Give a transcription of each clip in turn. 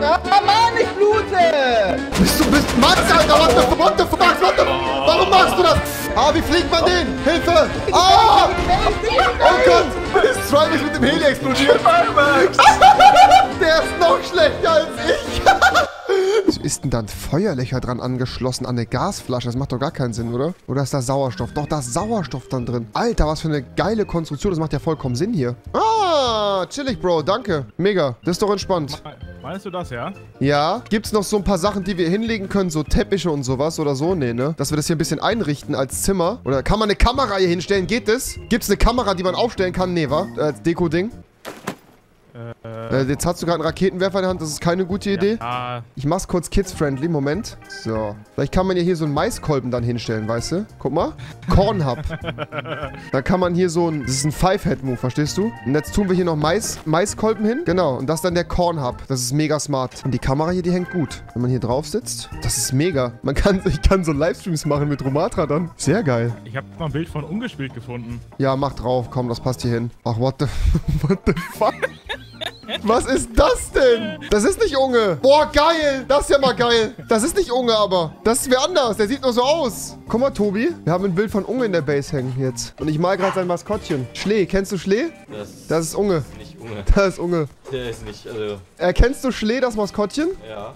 Ah, Mann, ich blute! Bist Max, Alter, what the fuck, warum machst du das? Ah, wie fliegt man den? Hilfe! Ah! Oh Gott, ist Strike mit dem Heli explodiert. Der ist noch schlechter als ich. Wieso ist denn da ein Feuerlöcher dran angeschlossen an eine Gasflasche? Das macht doch gar keinen Sinn, oder? Oder ist da Sauerstoff? Doch, da ist Sauerstoff dann drin. Alter, was für eine geile Konstruktion. Das macht ja vollkommen Sinn hier. Ah, chillig, Bro. Danke. Mega. Das ist doch entspannt. Meinst du das, ja? Ja. Gibt's noch so ein paar Sachen, die wir hinlegen können? So Teppiche und sowas oder so? Nee, ne? Dass wir das hier ein bisschen einrichten als Zimmer. Oder kann man eine Kamera hier hinstellen? Geht das? Gibt's eine Kamera, die man aufstellen kann? Nee, wa? Als Deko-Ding? Jetzt hast du gerade einen Raketenwerfer in der Hand, das ist keine gute Idee. Ja. Ich mach's kurz kids-friendly, Moment. So. Vielleicht kann man ja hier so einen Maiskolben dann hinstellen, weißt du? Guck mal. Corn-Hub. Da kann man hier so ein... Das ist ein Five-Head-Move, verstehst du? Und jetzt tun wir hier noch Maiskolben hin. Genau. Und das ist dann der Corn-Hub. Das ist mega smart. Und die Kamera hier, die hängt gut. Wenn man hier drauf sitzt, das ist mega. Ich kann so Livestreams machen mit Romatra dann. Sehr geil. Ich habe mal ein Bild von ungespielt gefunden. Ja, mach drauf. Komm, das passt hier hin. Ach, what the fuck? Was ist das denn? Das ist nicht Unge. Boah, geil. Das ist ja mal geil. Das ist nicht Unge, aber. Das ist wer anders. Der sieht nur so aus. Guck mal, Tobi. Wir haben ein Bild von Unge in der Base hängen jetzt. Und ich mal gerade sein Maskottchen. Schlee. Kennst du Schlee? Das ist Unge. Nicht Unge. Das ist Unge. Der ist nicht, also... Erkennst du Schlee, das Maskottchen? Ja.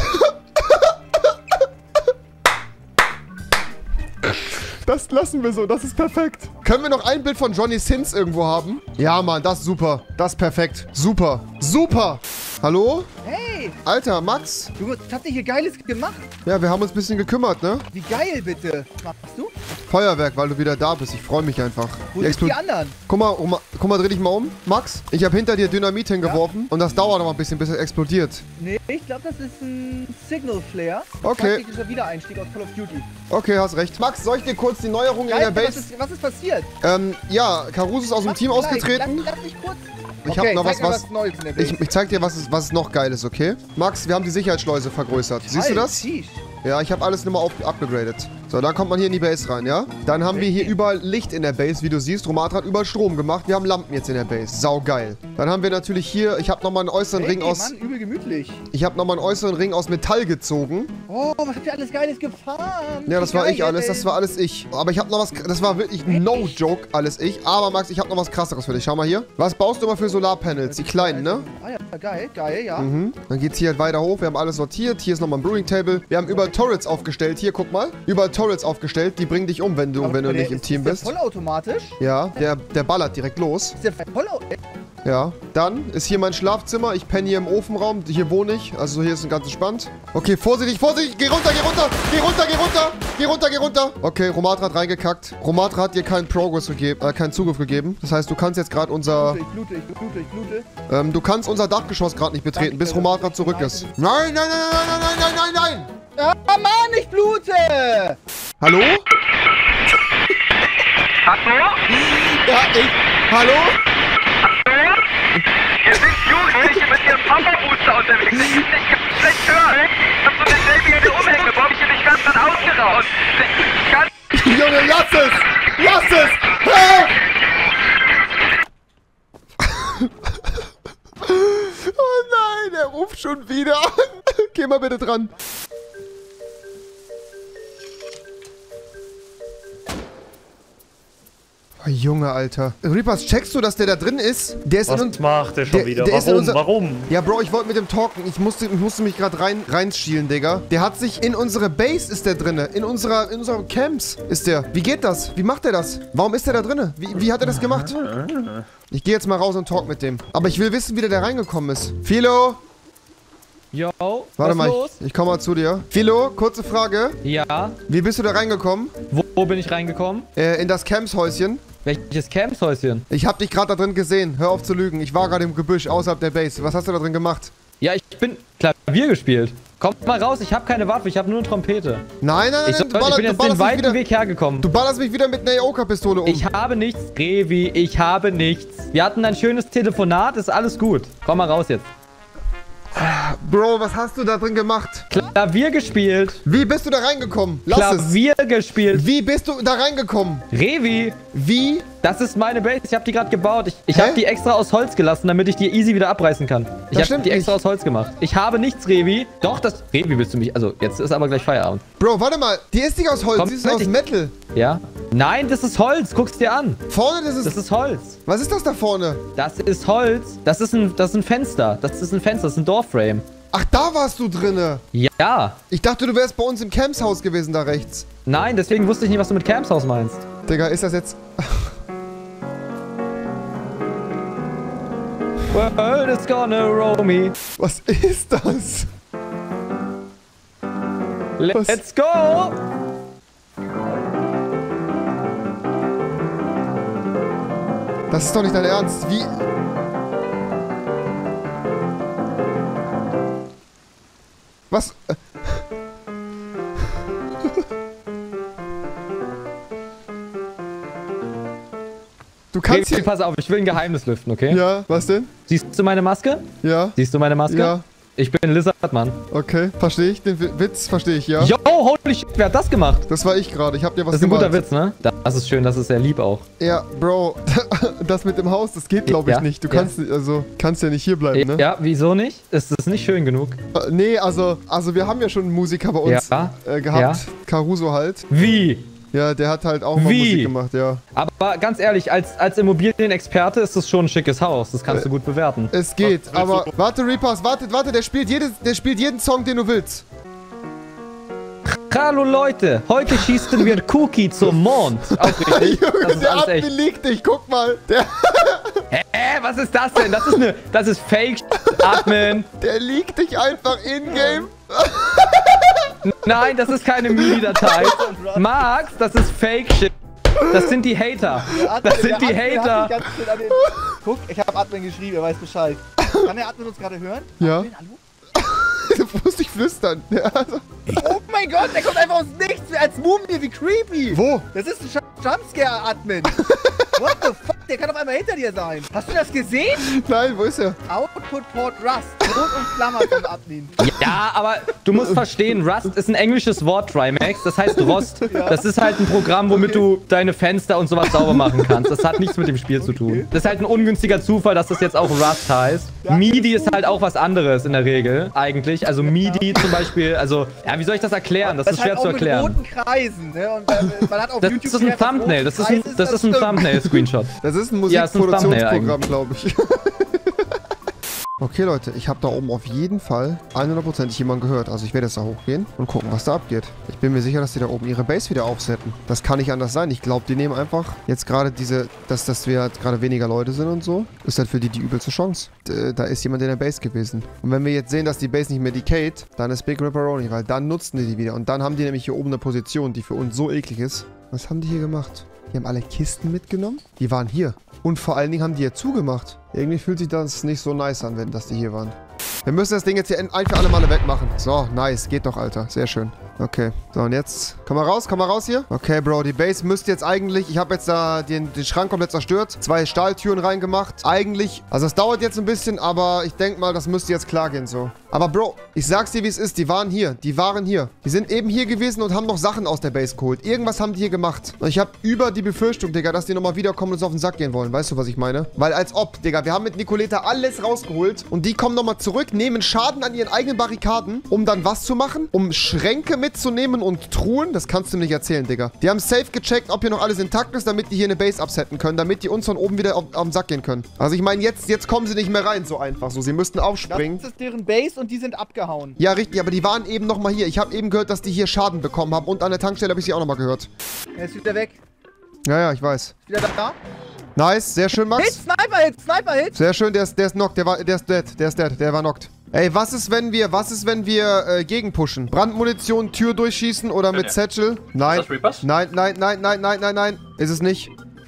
Das lassen wir so, das ist perfekt. Können wir noch ein Bild von Johnny Sins irgendwo haben? Ja, Mann, das ist super. Das ist perfekt. Super. Super. Hallo? Hey, Alter, Max? du, was habt ihr hier Geiles gemacht? Ja, wir haben uns ein bisschen gekümmert, ne? Wie geil, bitte. Was machst du? Feuerwerk, weil du wieder da bist. Ich freue mich einfach. Wo sind die anderen? Guck mal, dreh dich mal um. Max, ich habe hinter dir Dynamit hingeworfen. Und das dauert noch mal ein bisschen, bis es explodiert. Nee, ich glaube, das ist ein Signal Flare. Okay. Taktischer Wiedereinstieg aus Call of Duty. Okay, hast recht. Max, soll ich dir kurz die Neuerungen in der Base... Was ist passiert? Ja, Caruso ist aus dem Team ausgetreten. Lass mich kurz... Ich hab noch was Neues in der Base. Ich zeig dir, was noch geil ist, okay? Max, wir haben die Sicherheitsschleuse vergrößert. Siehst du das? Sheesh. Ja, ich habe alles nochmal upgegradet. So, dann kommt man hier in die Base rein, ja? Dann haben wir hier überall Licht in der Base, wie du siehst. Romatra hat überall Strom gemacht. Wir haben Lampen jetzt in der Base. Sau geil. Dann haben wir natürlich hier, ich habe nochmal einen äußeren Ring aus... Mann, übel gemütlich. Ich habe nochmal einen äußeren Ring aus Metall gezogen. Oh, was habt ihr alles Geiles gefahren? Ja, das war ich alles. Das war alles ich. Aber ich habe noch was... Das war wirklich no joke alles ich. Aber Max, ich habe noch was krasseres für dich. Schau mal hier. Was baust du immer für Solarpanels? Die kleinen, ne? Ah ja, geil, ja. Mhm. Dann geht's hier halt weiter hoch. Wir haben alles sortiert. Hier ist nochmal ein Brewing Table. Wir haben überall Turrets aufgestellt. Hier, guck mal. Überall Turrets aufgestellt. Die bringen dich um, wenn du nicht im Team bist. Ist der vollautomatisch? Ja, der ballert direkt los. Ist der vollautomatisch? Ja. Dann ist hier mein Schlafzimmer. Ich penne hier im Ofenraum. Hier wohne ich. Also hier ist ein ganz entspannt. Okay, vorsichtig, vorsichtig. Geh runter, geh runter. Geh runter, geh runter. Geh runter, geh runter. Okay, Romatra hat reingekackt. Romatra hat dir keinen Progress gegeben, keinen Zugriff gegeben. Das heißt, du kannst jetzt gerade unser... Ich blute. Du kannst unser Dachgeschoss gerade nicht betreten, bis Romatra zurück ist. Nein, nein, nein, nein, nein, nein, nein, nein. Ah, Mann, ich blute! Hallo? Hallo? Ja, hallo? Hallo? Hier sind Jugendliche mit ihrem Papa-Booster unterwegs. Ich kann schlecht hören. Ich hab so eine selbige umhängen. Warum ich mich ganz dann ausgeraucht? Ich kann... Junge, lass es! Lass es! Hey! Oh nein, er ruft schon wieder an. Geh mal bitte dran. Oh, Junge, Alter. Reapers, checkst du, dass der da drin ist? Der ist Was macht der schon wieder? Warum? Ja, Bro, ich wollte mit dem talken. Ich musste mich gerade reinschielen, Digga. Der hat sich in unsere Base ist der drinne. In unserer Camps ist der. Wie geht das? Wie macht er das? Warum ist der da drinne? Wie hat er das gemacht? Ich gehe jetzt mal raus und talk mit dem. Aber ich will wissen, wie der da reingekommen ist. Philo? Yo, Warte mal, los? ich komme mal zu dir. Philo, kurze Frage. Ja. Wie bist du da reingekommen? Wo bin ich reingekommen? In das Campshäuschen. Welches Campshäuschen? Ich hab dich gerade da drin gesehen. Hör auf zu lügen. Ich war gerade im Gebüsch außerhalb der Base. Was hast du da drin gemacht? Ja, ich bin Klavier gespielt. Kommt mal raus, ich habe keine Waffe, ich habe nur eine Trompete. Nein, Ich bin jetzt den weiten Weg hergekommen. Du ballerst mich wieder mit einer AOK-Pistole um. Ich habe nichts, Revi, ich habe nichts. Wir hatten ein schönes Telefonat, ist alles gut. Komm mal raus jetzt. Bro, was hast du da drin gemacht? Klavier gespielt. Wie bist du da reingekommen? Lass es. Klavier gespielt. Wie bist du da reingekommen? Revi. Wie? Das ist meine Base. Ich habe die gerade gebaut. Ich habe die extra aus Holz gelassen, damit ich die easy wieder abreißen kann. Ich habe die extra aus Holz gemacht. Ich habe nichts, Revi. Doch, das... Revi, willst du mich... Also, jetzt ist aber gleich Feierabend. Bro, warte mal. Die ist nicht aus Holz. Komm, die ist aus Metal. Ja? Nein, das ist Holz. Guck's dir an. Vorne, das ist Holz. Was ist das da vorne? Das ist Holz. Das ist ein Fenster. Das ist ein Doorframe. Ach, da warst du drinne. Ja. Ich dachte, du wärst bei uns im Campshaus gewesen, da rechts. Nein, deswegen wusste ich nicht, was du mit Campshaus meinst. Digga, ist das jetzt... World is gonna roll me. Was ist das? Let's go! Das ist doch nicht dein Ernst. Wie... Was? Du kannst Revi, hier... pass auf, ich will ein Geheimnis lüften, okay? Ja, was denn? Siehst du meine Maske? Ja. Siehst du meine Maske? Ja. Ich bin Lizardmann. Okay, verstehe ich. Den Witz verstehe ich, ja. Yo, holy shit, wer hat das gemacht? Das war ich gerade. Ich hab dir was Das ist ein gemalt. guter Witz, ne? Das ist schön, das ist sehr lieb auch. Ja, Bro, das mit dem Haus, das geht, glaube ich, Ja, nicht. Du ja. kannst ja nicht hier bleiben, ne? Ja, wieso nicht? Ist das nicht schön genug? Nee, also wir haben ja schon einen Musiker bei uns gehabt. Ja. Caruso halt. Wie? Ja, der hat halt auch mal Musik gemacht, ja. Aber ganz ehrlich, als Immobilienexperte ist das schon ein schickes Haus. Das kannst du gut bewerten. Es geht, aber... Warte, Reapers, warte, der spielt jeden Song, den du willst. Hallo Leute, heute schießen wir Cookie zum Mond. Auch richtig. Junge, Das ist der alles Admin echt. liegt dich, guck mal. Der Was ist das denn? Das ist Fake, Admin. der liegt dich einfach in-game. Nein, das ist keine MIDI-Datei. Max, das ist Fake-Shit. Das sind die Hater. Das sind die Hater. Guck, ich habe Admin geschrieben, er weiß Bescheid. Kann der Admin uns gerade hören? Ja. Admin, hallo? Du musst dich flüstern. Ja, also. Oh mein Gott, der kommt einfach aus nichts als Mumie, wie creepy. Wo? Das ist ein Jumpscare-Admin. What the fuck, der kann auf einmal hinter dir sein. Hast du das gesehen? Nein, wo ist er? Output Port Rust. Rot und Klammer von Admin. Ja, aber du musst verstehen, Rust ist ein englisches Wort, Trimax. Das heißt Rost. Das ist halt ein Programm, womit du deine Fenster und sowas sauber machen kannst. Das hat nichts mit dem Spiel zu tun. Das ist halt ein ungünstiger Zufall, dass das jetzt auch Rust heißt. MIDI ist halt auch was anderes in der Regel, eigentlich. Also MIDI zum Beispiel, also, ja, wie soll ich das erklären? Das ist schwer zu erklären. Mit roten Kreisen, ne? Und man hat auf Das YouTube ist ein Thumbnail, das ist ein Thumbnail-Screenshot. Das ist ein Ja, ist ein Musikproduktionsprogramm, Thumbnail glaube ich. Okay, Leute, ich habe da oben auf jeden Fall 100% jemanden gehört. Also ich werde jetzt da hochgehen und gucken, was da abgeht. Ich bin mir sicher, dass die da oben ihre Base wieder aufsetzen. Das kann nicht anders sein. Ich glaube, die nehmen einfach jetzt gerade dass wir halt gerade weniger Leute sind und so, ist halt für die übelste Chance. Da ist jemand in der Base gewesen. Und wenn wir jetzt sehen, dass die Base nicht mehr decayed, dann ist Big Ripperoni, weil dann nutzen die wieder. Und dann haben die nämlich hier oben eine Position, die für uns so eklig ist. Was haben die hier gemacht? Die haben alle Kisten mitgenommen. Die waren hier. Und vor allen Dingen haben die hier zugemacht. Irgendwie fühlt sich das nicht so nice an, dass die hier waren. Wir müssen das Ding jetzt hier ein für alle Male wegmachen. So, nice. Geht doch, Alter. Sehr schön. Okay. So, und jetzt... Komm mal raus hier. Okay, Bro, die Base müsste jetzt eigentlich... Ich habe jetzt da den Schrank komplett zerstört. 2 Stahltüren reingemacht. Eigentlich... Also, es dauert jetzt ein bisschen, aber ich denke mal, das müsste jetzt klar gehen, so. Aber, Bro, ich sag's dir, wie es ist. Die waren hier. Die waren hier. Die sind eben hier gewesen und haben noch Sachen aus der Base geholt. Irgendwas haben die hier gemacht. Und ich habe über die Befürchtung, Digga, dass die nochmal wiederkommen und uns auf den Sack gehen wollen. Weißt du, was ich meine? Weil als ob, Digga, wir haben mit Nicoleta alles rausgeholt und die kommen nochmal zurück, nehmen Schaden an ihren eigenen Barrikaden, um dann was zu machen? Um Schränke mitzunehmen und Truhen? Das kannst du mir nicht erzählen, Digga. Die haben safe gecheckt, ob hier noch alles intakt ist, damit die hier eine Base absetzen können, damit die uns von oben wieder auf den Sack gehen können. Also ich meine, jetzt kommen sie nicht mehr rein, so einfach so. Sie müssten aufspringen. Das ist deren Base und die sind abgehauen. Ja, richtig, aber die waren eben nochmal hier. Ich habe eben gehört, dass die hier Schaden bekommen haben und an der Tankstelle habe ich sie auch nochmal gehört. Er ist wieder weg. Ja, ich weiß. Ist wieder da? Nice, sehr schön, Max. Hit, Sniper-Hit, Sniper-Hit. Sehr schön, der ist knocked, der ist dead, der war knocked. Ey, was ist, wenn wir gegenpushen? Brandmunition, Tür durchschießen oder mit Satchel? Nein. Das Reapers? Nein. Ist es nicht.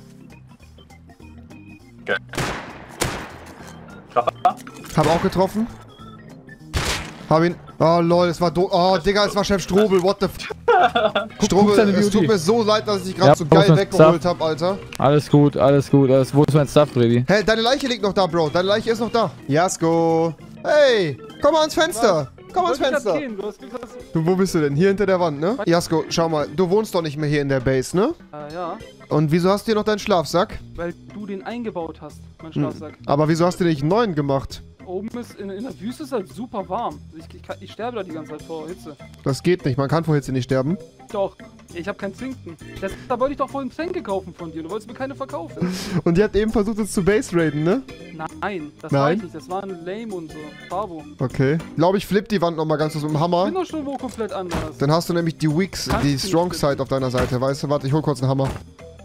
Okay. Treffer. Hab auch getroffen. Hab ihn. Oh, lol, es war Oh, Digga, es war Chef Strobel, what the f... Strobel, es tut mir so leid, dass ich dich gerade so geil weggeholt hab, Alter. Alles gut. Wo ist mein Stuff, Freddy? Hey, deine Leiche liegt noch da, Bro. Deine Leiche ist noch da. Jasko. Hey, komm mal ans Fenster. Komm ans Fenster. Du, wo bist du denn? Hier hinter der Wand, ne? Jasko, schau mal, du wohnst doch nicht mehr hier in der Base, ne? Ja. Und wieso hast du hier noch deinen Schlafsack? Weil du den eingebaut hast, mein Schlafsack. Aber wieso hast du nicht einen neuen gemacht? Oben ist, in der Wüste ist halt super warm. Ich sterbe da die ganze Zeit vor Hitze. Das geht nicht, man kann vor Hitze nicht sterben. Doch, ich habe keinen Zinken. Da wollte ich doch vorhin Tränke kaufen von dir. Du wolltest mir keine verkaufen. Und die hat eben versucht, uns zu Base-raiden, ne? Nein, das war ich nicht. Das war ein Lame und so. Bravo. Okay. Glaube ich, flipp die Wand nochmal ganz kurz mit dem Hammer. Ich bin doch schon wo komplett anders. Dann hast du nämlich die Weaks, die Strong Side auf deiner Seite, weißt du? Warte, ich hol kurz einen Hammer.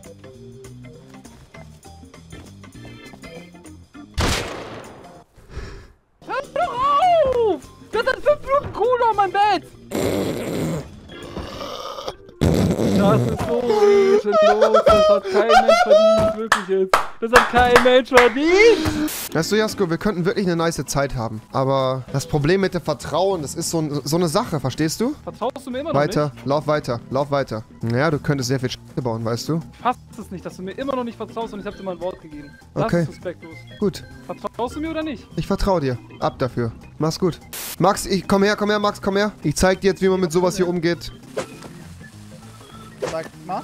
Hör doch auf! Das sind 5 Minuten Kohle auf mein Bett! Das ist so ehrenlos. Das hat kein Mensch verdient. Wirklich jetzt. Das hat kein Mensch verdient! Weißt du, Jasko, wir könnten wirklich eine nice Zeit haben. Aber das Problem mit dem Vertrauen, das ist so eine Sache, verstehst du? Vertraust du mir immer noch Weiter, nicht? lauf weiter, lauf weiter. Naja, du könntest sehr viel Scheiße bauen, weißt du? Passt es nicht, dass du mir immer noch nicht vertraust und ich habe dir mein Wort gegeben. Das Okay. ist respektlos. Gut, Vertraust du mir oder nicht? ich vertraue dir. Ab dafür. Mach's gut. Max, komm her, Max, komm her. Ich zeig dir jetzt, wie man mit sowas hier umgeht. Sag mal.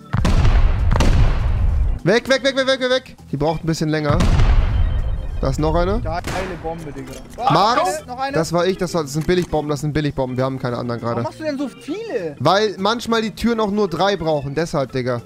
Weg. Die braucht ein bisschen länger. Da ist noch eine. Geile Bombe, Digga. Max, noch eine. das war ich, das sind Billigbomben, Wir haben keine anderen Warum gerade. machst du denn so viele? Weil manchmal die Türen auch nur 3 brauchen, deshalb, Digga.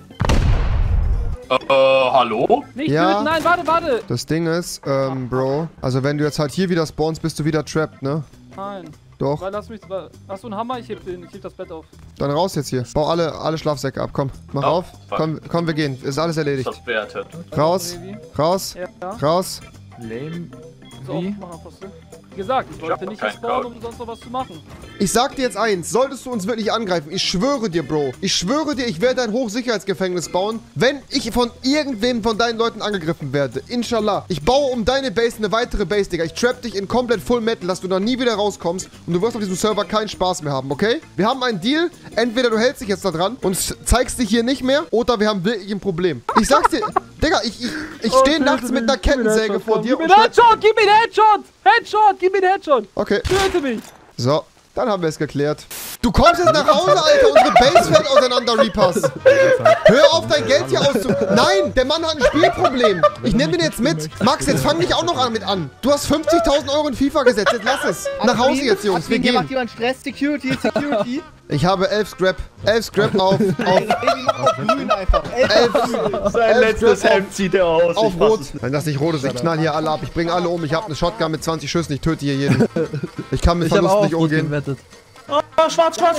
Hallo? Nicht Ja. töten, nein, warte! Das Ding ist, Bro, also wenn du jetzt halt hier wieder spawnst, bist du wieder trapped, ne? Nein. Doch. Weil hast du einen Hammer? Ich heb das Bett auf. Dann raus jetzt hier. Bau alle Schlafsäcke ab, komm. Mach auf. Komm, wir gehen. Ist alles erledigt. Das wertet. Raus, raus, Ja. raus. Lame. So, aufmachen, Apostel. Wie gesagt, ich wollte nicht keinen spawnen, Code. um sonst noch was zu machen. Ich sag dir jetzt eins, solltest du uns wirklich angreifen, ich schwöre dir, Bro, ich schwöre dir, ich werde ein Hochsicherheitsgefängnis bauen, wenn ich von irgendwem von deinen Leuten angegriffen werde. Inshallah. Ich baue um deine Base eine weitere Base, Digga. Ich trap dich in komplett Full Metal, dass du da nie wieder rauskommst und du wirst auf diesem Server keinen Spaß mehr haben, okay? Wir haben einen Deal, entweder du hältst dich jetzt da dran und zeigst dich hier nicht mehr, oder wir haben wirklich ein Problem. Ich sag's dir, Digga, ich stehe nachts mit einer Kettensäge vor dir Gib mir einen Headshot! Gib mir einen Headshot! Headshot! Gib mir einen Headshot! Okay. Töte mich! So, dann haben wir es geklärt. Du kommst jetzt nach Hause, Alter. Unsere Base fällt auseinander, Reapers. Hör auf, dein Geld hier Nein, der Mann hat ein Spielproblem. Ich nehme den jetzt mit. Max, jetzt fang dich auch noch mit an. Du hast 50.000 Euro in FIFA gesetzt. Jetzt lass es. Nach Hause jetzt, Jungs. Wir Hier macht gehen. jemand Stress. Security. Ich habe 11 Scrap. 11 Scrap auf Grün einfach. 11 Sein letztes Hemd zieht er aus. auf Ich fass Rot. es nicht. Wenn das nicht rot ist, ich knall hier alle ab. Ich bringe alle um. Ich habe eine Shotgun mit 20 Schüssen. Ich töte hier jeden. Ich kann mit Verlust nicht umgehen. Schwarz. Kill.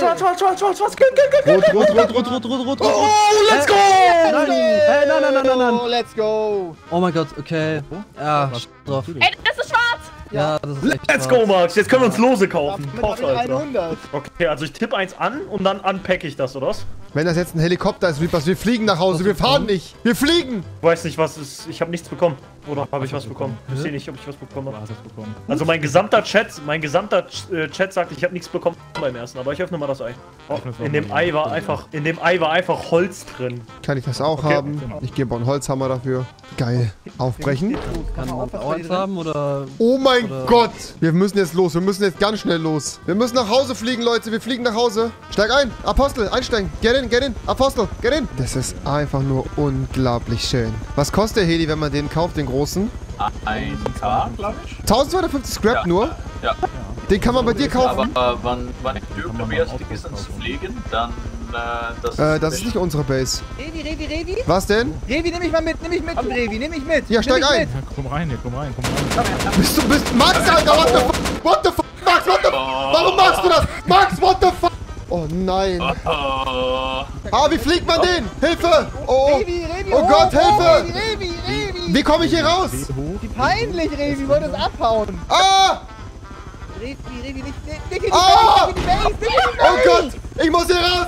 Rot. Oh, let's go! Nein. Oh, let's go. Oh mein Gott, okay. Ja, drauf. Ey, das ist schwarz! Ja, das ist echt Let's schwarz. go, Max. Jetzt können wir uns Lose kaufen. Damit Poff, hab ich Alter. 100. Okay, also ich tippe eins an und dann unpacke ich das, oder was? Wenn das jetzt ein Helikopter ist, Reapers, wir fliegen nach Hause. Wir fahren nicht. Wir fliegen. Ich weiß nicht, was ist. Ich habe nichts bekommen. Oder habe ich was bekommen? Ich sehe nicht, ob ich was bekommen Du habe. hast es bekommen. Also mein gesamter Chat sagt, ich habe nichts bekommen beim ersten, aber ich öffne mal das Ei. Oh, in dem Ei war einfach Holz drin. Kann ich das auch haben? Ich gebe einen Holzhammer dafür. Geil. Aufbrechen. Kann man auch eins haben oder... Oh mein Gott. Wir müssen jetzt los. Wir müssen jetzt ganz schnell los. Wir müssen nach Hause fliegen, Leute. Wir fliegen nach Hause. Steig ein. Apostel, einsteigen. Get in. Apostel, get in. Das ist einfach nur unglaublich schön. Was kostet der Heli, wenn man den kauft, den großen? 1K, glaube ich. 1250 Scrap nur? Ja. Den kann man bei dir kaufen? Aber wann ich dürfte mehr Citizens fliegen, dann Das ist nicht unsere Base. Revi. Was denn? Revi, nimm mich mit, Revi, nimm mich mit. Ja, steig Nimm mich ein. mit. Ja, komm rein. Bist Max, Alter, what the fuck? Max, what the fuck? Warum machst du das? Max, what the fuck? Oh nein. Wie fliegt man den? Hilfe! Oh, Revi, oh Gott, Hilfe! Revi. Wie komme ich hier raus? Wie peinlich, Revi, wollte es abhauen. Revi, nicht in die Ah! Base, nicht in die Base. Oh Gott, ich muss hier raus!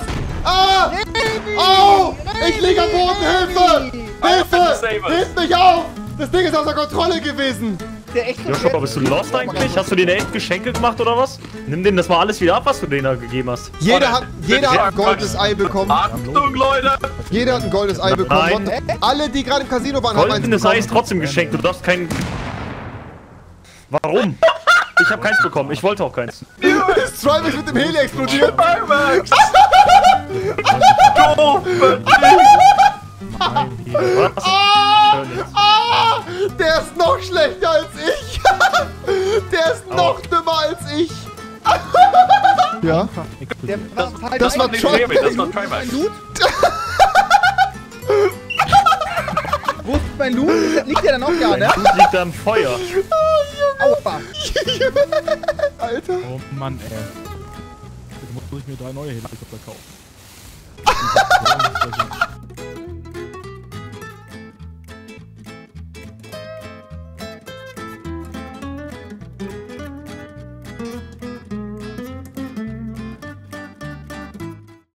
Au! Ich liege am Boden, Hilfe! Hilf mich auf! Das Ding ist außer Kontrolle gewesen. Der echt so Joshua, bist du lost eigentlich? Hast du denen echt Geschenke gemacht oder was? Nimm denen das mal alles wieder ab, was du denen da gegeben hast. Jeder hat ein goldenes Ei bekommen. Achtung, Leute! Jeder hat ein goldenes Ei bekommen. Nein. Alle, die gerade im Casino waren, haben eins Goldenes Ei ist bekommen. trotzdem geschenkt. Du darfst kein... Warum? Ich habe keins bekommen. Ich wollte auch keins. Ist Trimax mit dem Heli explodiert? Was? Der ist noch schlechter als ich. Der ist noch dümmer als ich. Ja. Der war falsch. Das war Trimax. Das war Trimax. Mein Loot? Wo ist mein Loot? Liegt der dann auch da, ne? Gut liegt da im Feuer. Aua. Alter. Oh Mann, ey. Jetzt muss ich mir 3 neue Helikopter kaufen.